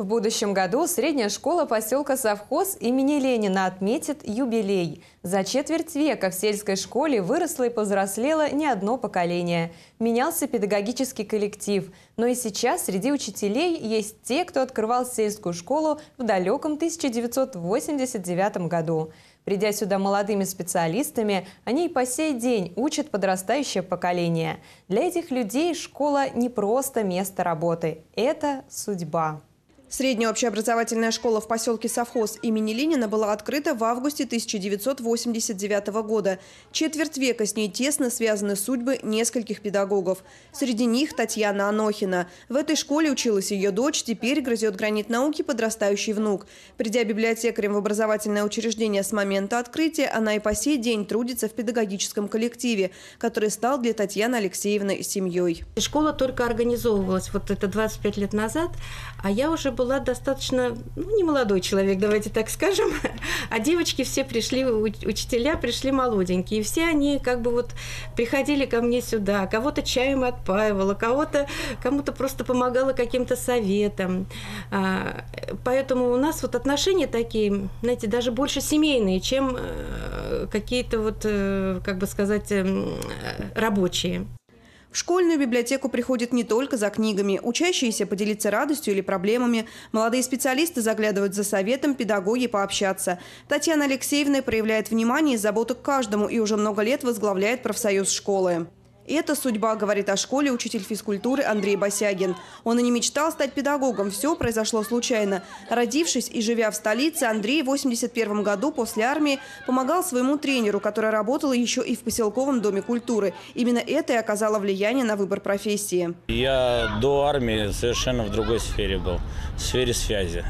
В будущем году средняя школа поселка Совхоз имени Ленина отметит юбилей. За четверть века в сельской школе выросло и повзрослело не одно поколение. Менялся педагогический коллектив. Но и сейчас среди учителей есть те, кто открывал сельскую школу в далеком 1989 году. Придя сюда молодыми специалистами, они и по сей день учат подрастающее поколение. Для этих людей школа не просто место работы, это судьба. Средняя общеобразовательная школа в поселке Совхоз имени Ленина была открыта в августе 1989 года. Четверть века с ней тесно связаны судьбы нескольких педагогов. Среди них Татьяна Анохина. В этой школе училась ее дочь, теперь грызет гранит науки подрастающий внук. Придя библиотекарем в образовательное учреждение с момента открытия, она и по сей день трудится в педагогическом коллективе, который стал для Татьяны Алексеевны семьей. Школа только организовывалась вот это 25 лет назад, а я уже была достаточно, не молодой человек, давайте так скажем, а девочки все пришли, учителя пришли молоденькие, и все они как бы вот приходили ко мне сюда, кого-то чаем отпаивала, кому-то просто помогала каким-то советом. Поэтому у нас вот отношения такие, знаете, даже больше семейные, чем какие-то вот, как бы сказать, рабочие. В школьную библиотеку приходят не только за книгами. Учащиеся поделиться радостью или проблемами. Молодые специалисты заглядывают за советом, педагоги пообщаться. Татьяна Алексеевна проявляет внимание и заботу к каждому и уже много лет возглавляет профсоюз школы. «Это судьба», – говорит о школе учитель физкультуры Андрей Басягин. Он и не мечтал стать педагогом, все произошло случайно. Родившись и живя в столице, Андрей в 1981 году после армии помогал своему тренеру, который работал еще и в поселковом доме культуры. Именно это и оказало влияние на выбор профессии. Я до армии совершенно в другой сфере был, в сфере связи.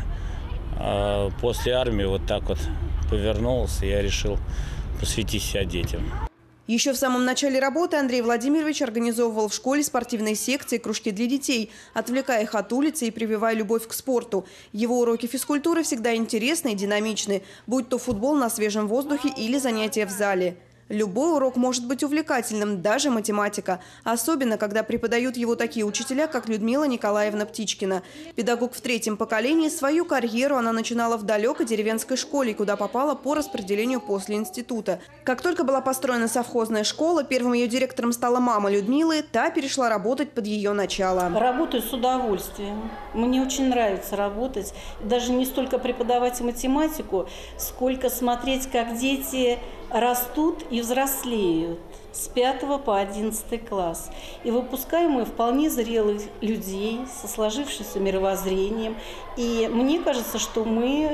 После армии вот так вот повернулся, я решил посвятить себя детям. Еще в самом начале работы Андрей Владимирович организовывал в школе спортивные секции, кружки для детей, отвлекая их от улицы и прививая любовь к спорту. Его уроки физкультуры всегда интересны и динамичны, будь то футбол на свежем воздухе или занятия в зале. Любой урок может быть увлекательным, даже математика. Особенно, когда преподают его такие учителя, как Людмила Николаевна Птичкина. Педагог в 3-м поколении, свою карьеру она начинала в далекой деревенской школе, куда попала по распределению после института. Как только была построена совхозная школа, первым ее директором стала мама Людмилы, та перешла работать под ее начало. Работаю с удовольствием. Мне очень нравится работать. Даже не столько преподавать математику, сколько смотреть, как дети растут и взрослеют с 5 по 11 класс. И выпускаем мы вполне зрелых людей со сложившимся мировоззрением. И мне кажется, что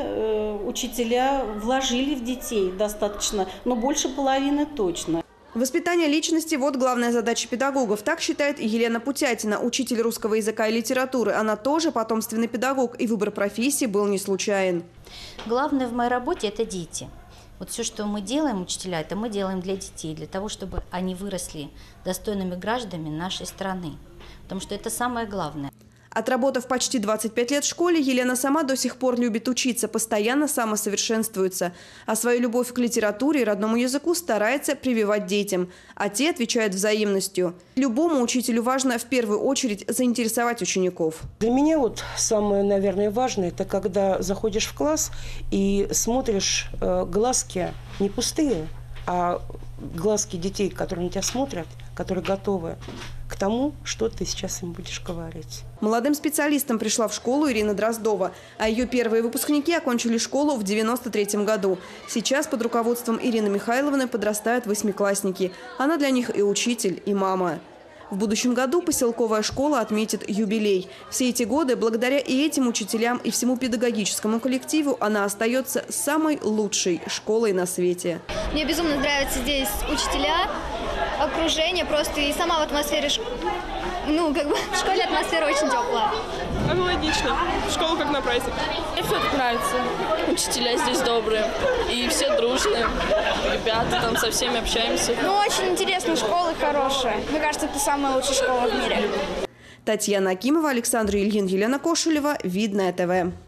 мы, учителя, вложили в детей достаточно, но больше половины точно. Воспитание личности – вот главная задача педагогов. Так считает и Елена Путятина, учитель русского языка и литературы. Она тоже потомственный педагог, и выбор профессии был не случайен. Главное в моей работе – это дети. Вот все, что мы делаем, учителя, это мы делаем для детей, для того, чтобы они выросли достойными гражданами нашей страны. Потому что это самое главное. Отработав почти 25 лет в школе, Елена сама до сих пор любит учиться, постоянно самосовершенствуется. А свою любовь к литературе и родному языку старается прививать детям. А те отвечают взаимностью. Любому учителю важно в первую очередь заинтересовать учеников. Для меня вот самое, наверное, важное, это когда заходишь в класс и смотришь глазки не пустые, а глазки детей, которые на тебя смотрят, которые готовы к тому, что ты сейчас им будешь говорить. Молодым специалистом пришла в школу Ирина Дроздова, а ее первые выпускники окончили школу в 1993 году. Сейчас под руководством Ирины Михайловны подрастают 8-классники. Она для них и учитель, и мама. В будущем году поселковая школа отметит юбилей. Все эти годы, благодаря и этим учителям, и всему педагогическому коллективу, она остается самой лучшей школой на свете. Мне безумно нравятся здесь учителя, окружение просто и сама в атмосфере, в школе атмосфера очень теплая. Аналогично. Школа как на праздник. Мне все тут нравится. Учителя здесь добрые и все дружные. Ребята, там со всеми общаемся. Очень интересная школа, хорошая. Мне кажется, это самая лучшая школа в мире. Татьяна Акимова, Александр Ильин, Елена Кошелева. Видное ТВ.